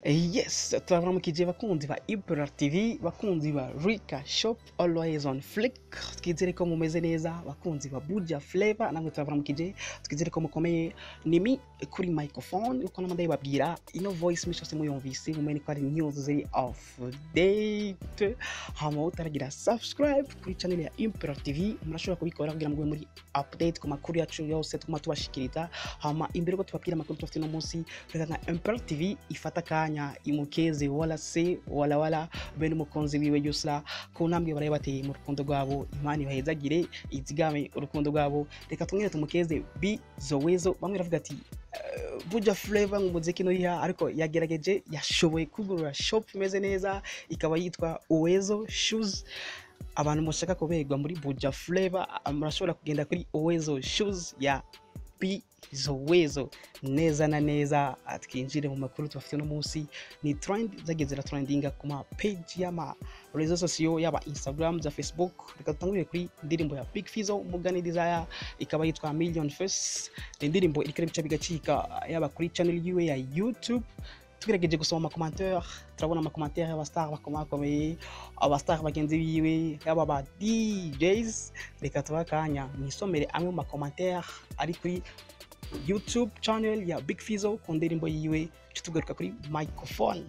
Yes, turabaramukije bakunzi ba Imperial TV, bakunzi ba Rika Shop Always on Flick, twizere ko mumeze neza, bakunzi ba Buja Flavor, namwe turabaramukije, twizere ko mukomeye. Nimi kuri microphone, uko namanda babwira ino voice mishose muyumvise, mumenye ko ari news ziri off date. Hama utaragira subscribe kuri channel ya Imperial TV, murashobora kubikora kugira ngo muri update ku makuru yacu yose tuma tubashikiriza. Hama imbere ko tubabwira amakuru tufite no munsi, reka nka Imperial TV ifata kanya imukeze wala bene umukunzi wiwe Yusra ku ntambwe baraye bateye mu rukundo rwabo. Imana ibahezagire izigame urukundo rwabo. Reka tumwere tumukeze Bizowezo. Bamwe ravuga ati Buja Flavor ngumuziki no yiha, ariko yagerageje yashoboye kugurura shop imeze neza ikaba yitwa Uwezo Shoes. Abantu mushaka kuberwa muri Buja Flavor murashobora kugenda kuri Uwezo Shoes ya Bizowezo neza na neza. Twinjire mu makuru tubafite no munsi. Ni trend zageze la trendinga ku ma page y'ama réseaux sociaux yaba Instagram za Facebook. Reka tutangurire kuri indirimbo ya Big Fizzo Mugani Desire ikaba yitwa Million Face. Indirimbo irikare bica bigacika yaba kuri channel yiwe ya YouTube. Tugerageje gusoma commentaire, turabona ama commentaire y'abastar bakomakomeye, abastar bagenzi biwe yaba ba DJs. Reka tubakanya mwisomere amwe mu commentaire ari kuri YouTube channel ya Big Fizzo ku ndirimbo yiwe. Tugaruka kuri microphone.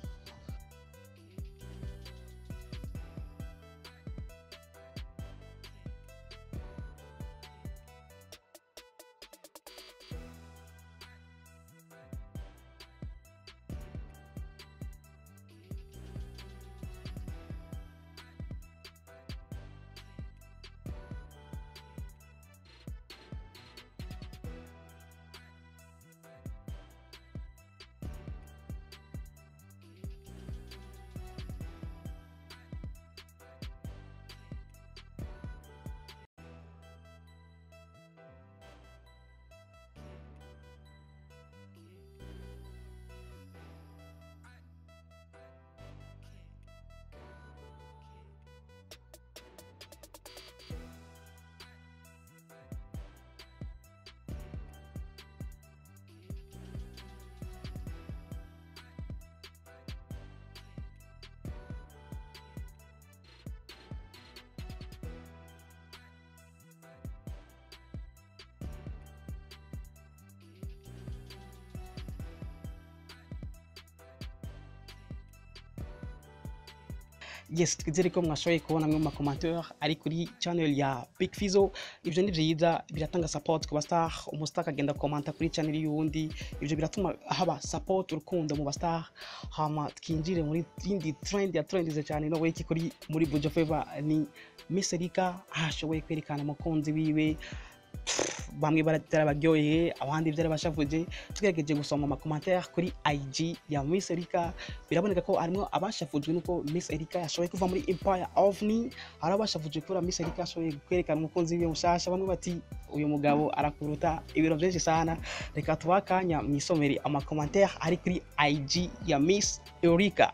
Yes, twizere ko mwashoboye kubona amwe mu commentaire ari kuri channel ya Big Fizzo. Ivyo ni vyiza, biratanga support ku bastar. Umustar akagenda commenta kuri channel y'uwundi, ivyo biratuma haba support urukundo mu bastar. Hama twinjire muri indi trend ya trendize cyane no weki kuri muri Buja Flavor ni Miss Erika ashoboye kwerekana umukunzi wiwe. Bamwe bararyoheye, abandi byarabashavuje. Tugerageje gusoma ama commentaire kuri IG ya Miss Erika, biraboneka ko arimo abashavujwe nuko Miss Erika yashoboye kuva muri Empire of Ni. Arabashavuje kuri Miss Erika ashoboye kwerekana umukunzi wiwe mushasha. Bamwe bati uyu mugabo arakuruta ibiro byinshi sana. Reka tubakanya mwisomere ama commentaire ari kuri IG ya Miss Erika.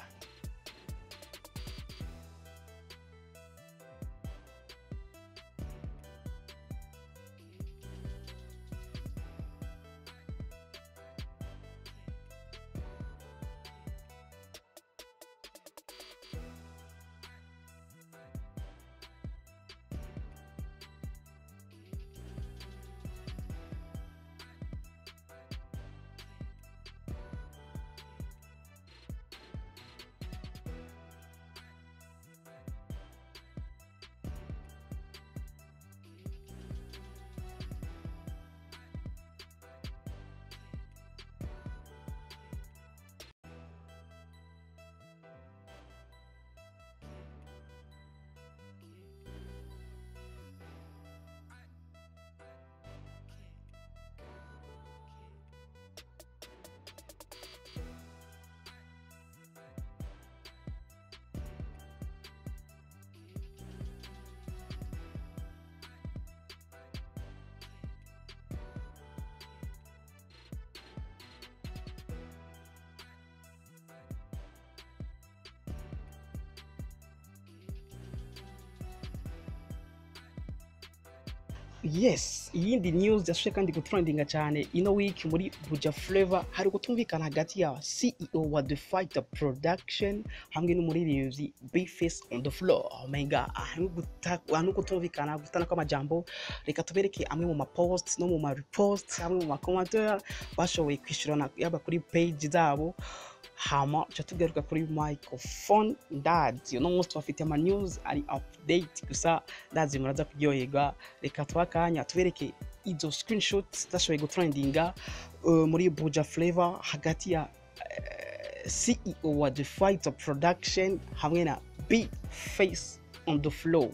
Yes, iyindi news yashoboye kandi gutrendinga cyane ino week muri Buja Flavor hari gutumvikana hagati ya CEO wa The Fighter Production hamwe n'umuririmbyi Bface on the floor. Oh my god, ahantu gutumvikana gutana kw'amajambo. Reka tubereke amwe mu mapost no mu ma repost hamwe mu ma commentaire bashoboye kwishurana yaba kuri page zabo. Hama tugaruka kuri microphone ndazi uno munsi twafite ama news ari update gusa ndazi muraza kuryoherwa. Reka twakanya tubereke izo screenshots zashoboye gutrendinga muri Buja Flavor hagati ya CEO wa The Fighter Production hamwe na Bface on the floor.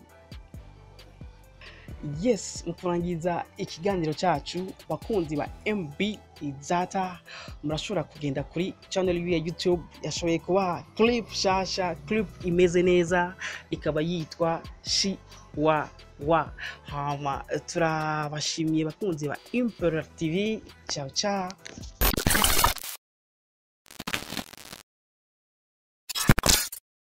Yes, mukurangiza ikiganiro cyacu bakunzi ba MB Izata murashobora kugenda kuri channel ya YouTube yashoboye kuba clip shasha, clip imeze neza ikaba yitwa Shi wa hama turabashimiye bakunzi ba Imperial TV. Ciao ciao.